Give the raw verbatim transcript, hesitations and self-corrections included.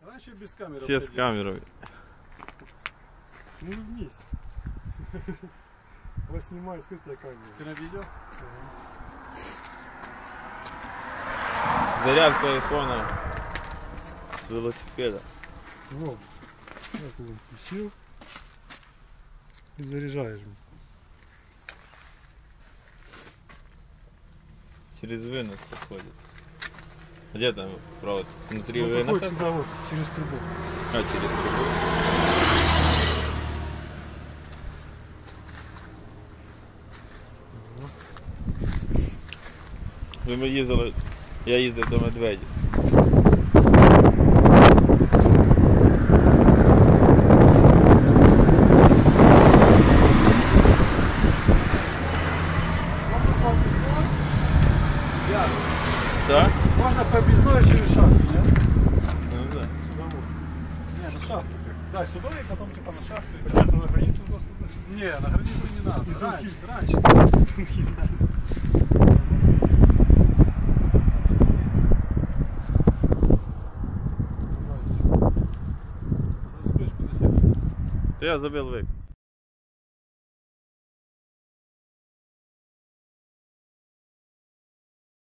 Раньше без камеры. Все с камерой. Ну вниз. Вас снимает скрытая камера. Ты на видео? Зарядка айфона с велосипеда. Вот. Так его включил. И заряжаешь. Через вынос подходит. Где там провод? Внутри Ну, выноса? выходит сюда вот, через трубу. А, через трубу. Ми їздили, я їздив до Медведів. Так? Можно по объездной через шахту, нет? Ну да. Сюда вот. Не, на шахту. Да, сюда и потом типа на шахту. И подняться на границу просто. Не, на границу не надо. Из Раньше, Духи. раньше. Из Духи, да. За вспышку затягивай. Я забив вик.